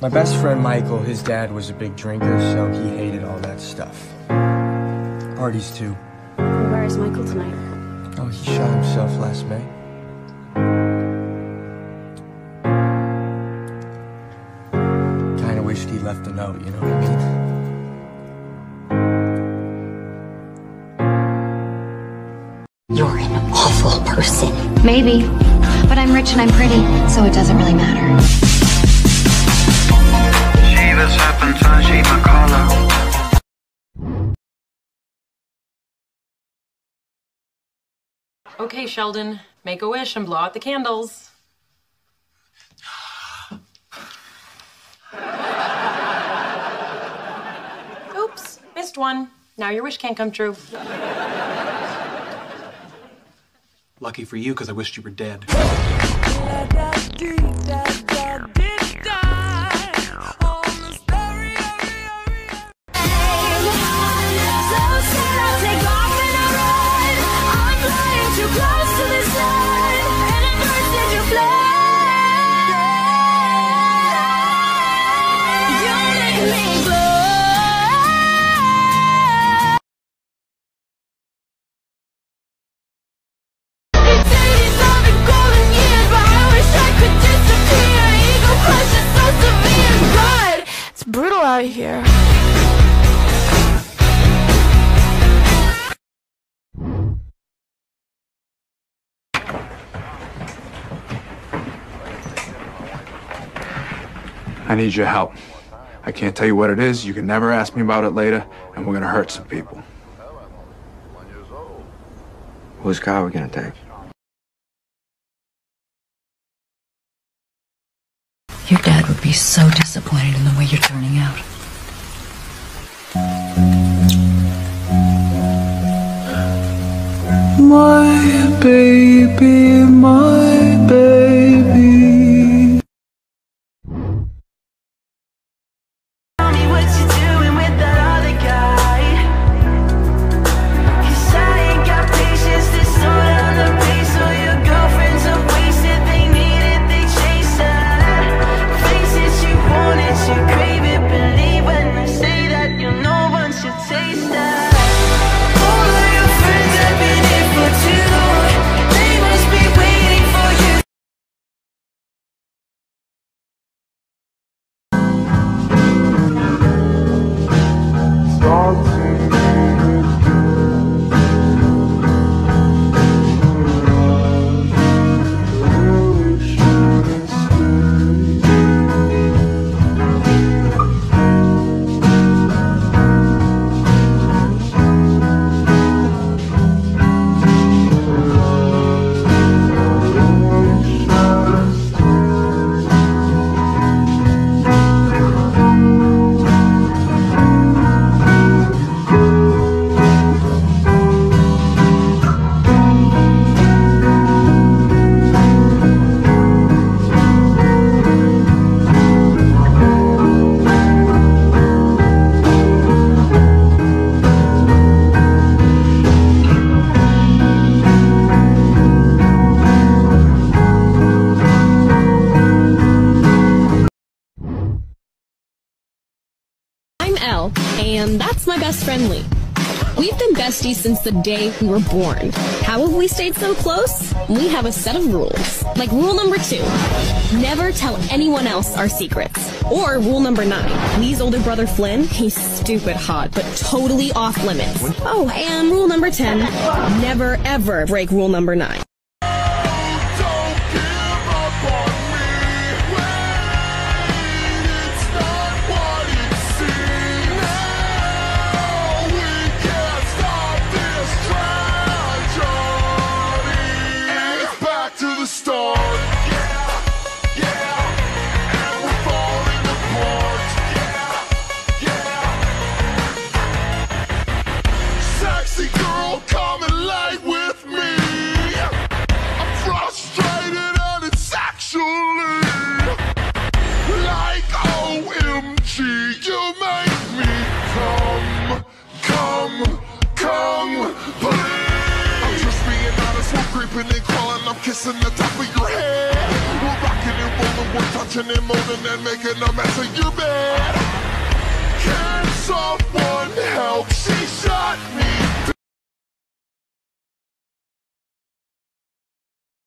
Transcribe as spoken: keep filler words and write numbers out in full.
My best friend Michael, his dad was a big drinker, so he hated all that stuff. Parties too. Where is Michael tonight? Oh, he shot himself last May. Kinda wished he left a note, you know what I mean? You're an awful person. Maybe, but I'm rich and I'm pretty, so it doesn't really matter. Okay, Sheldon, make a wish and blow out the candles. Oops, missed one. Now your wish can't come true. Lucky for you, because I wished you were dead. It's brutal out here. I need your help. I can't tell you what it is. You can never ask me about it later, and we're gonna hurt some people. Whose car are we gonna take? Your dad would be so disappointed in the way you're turning out. My baby, my baby. Tell me what you doing with that other guy, 'cause I ain't got patience to slow down the pace. So your girlfriends are wasted, they need it, they chase her. Face it, you want it, you crave it, believe when I say that you know once you taste that. All of your friends have been here for too long, they must be waiting for you. I'm Elle, and that's my best friend Lee. We've been besties since the day we were born. How have we stayed so close? We have a set of rules. Like rule number two, never tell anyone else our secrets. Or rule number nine, Lee's older brother Flynn, he's stupid hot, but totally off limits. Oh, and rule number ten, never ever break rule number nine. Kissing the top of your head. We're rocking and rolling one time. touching and moving and making a mess of you, bad.